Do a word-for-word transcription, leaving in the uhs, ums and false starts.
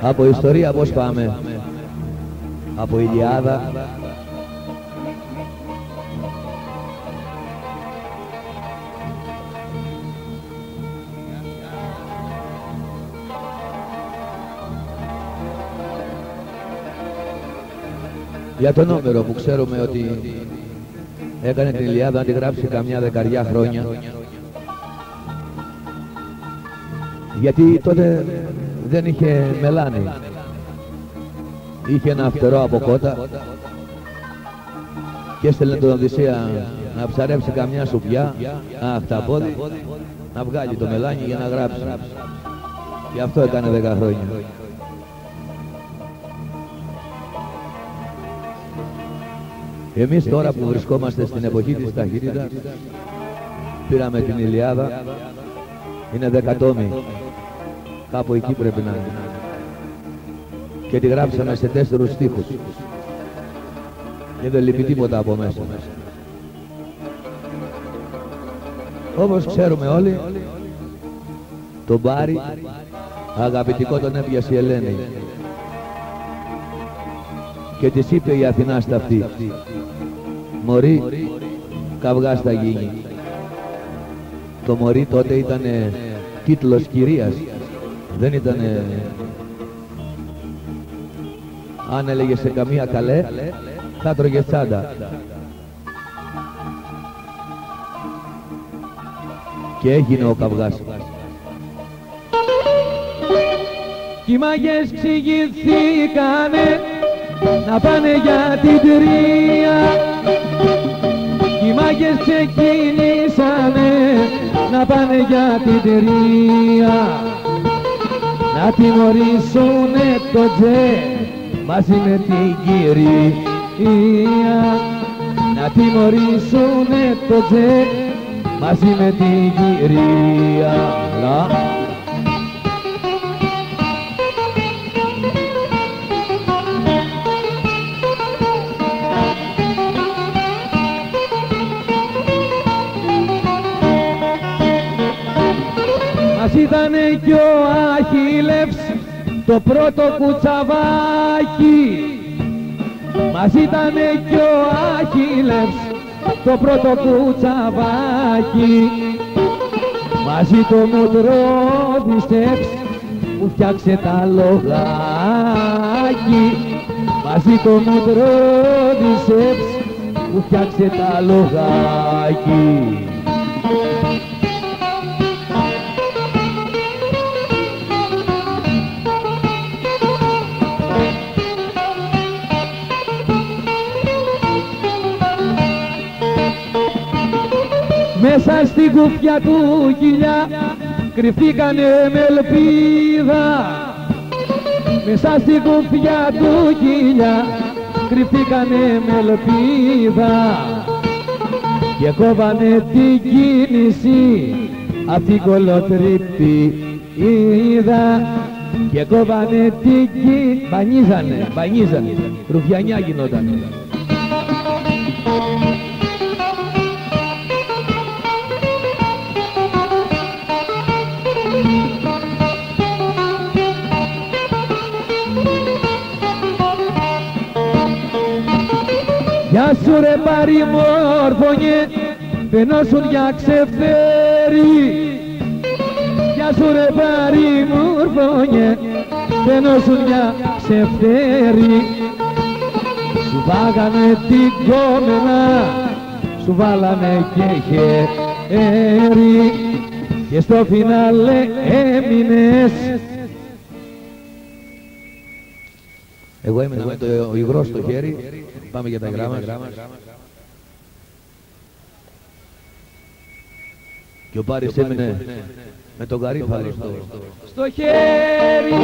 Από ιστορία πώς πάμε? Από Ηλιάδα. Για τον Όμηρο που ξέρουμε ότι έκανε την Ηλιάδα να τη γράψει καμιά δεκαριά χρόνια. Γιατί τότε δεν είχε μελάνι. Είχε ένα φτερό από κότα και έστελνε τον Οδυσσέα να ψαρέψει καμιά σουπιά, αχ τα πόδι, να βγάλει το μελάνι για να γράψει. Γι' αυτό έκανε δέκα χρόνια. Εμείς τώρα που βρισκόμαστε στην εποχή της ταχύτητας, πήραμε την Ηλιάδα, είναι δέκα τόμοι, κάπου εκεί πρέπει να είναι, και τη γράψαμε σε τέσσερους στίχους και δεν λείπει τίποτα από μέσα. Όπως ξέρουμε όλοι, τον Πάρη αγαπητικό τον έπιασε η Ελένη και της είπε η Αθηνά στα αυτή, μωρή, καυγάς θα γίνει. Το μωρή τότε ήταν τίτλος κυρίας, δεν ήταν, αν έλεγε σε καμία καλέ, θα τρώγε τσάντα. Και έγινε ο καυγάς. Κι οι μάγες ξηγηθήκανε να πάνε για την τρία. Κι οι μάγες ξεκινήσανε να πάνε για την τρία. Να τιμωρήσουνε το τζε μαζί με την κυρία. Να τιμωρήσουνε το τζε μαζί με την κυρία. Μας ήτανε κι ο Αχίλευς το πρώτο κουτσαβάκι. Μας ήτανε κι ο Αχίλευς το πρώτο κουτσαβάκι. Μαζί το Μουτρόδισεψ που φτιάξε τα λογάκι. Μαζί το Μουτρόδισεψ που φτιάξε τα λογάκι. Μέσα στην κουφιά του κοιλιά κρυφτήκανε με ελπίδα. Μέσα στην κουφιά του κοιλιά κρυφτήκανε με ελπίδα. Και κόβανε την κίνηση απ' την κολοτρύπη είδα. Και κόβανε την κίνηση, μπανίζανε, μπανίζανε, ρουφιανιά γινότανε. Γεια σου ρε Πάρη μόρφωνε, φαινόσουν για ξεφτέρι. Γεια σου ρε Πάρη μόρφωνε, φαινόσουν για ξεφτέρι. Σου βάγανε την κόμενα, σου βάλανε και χέρι. Και στο φινάλε έμεινες. Εγώ έμεινα με το υγρό στο χέρι. Πάμε για τα γράμματα. Και ο Πάρης έμεινε με τον γαρίφαλο στο χέρι.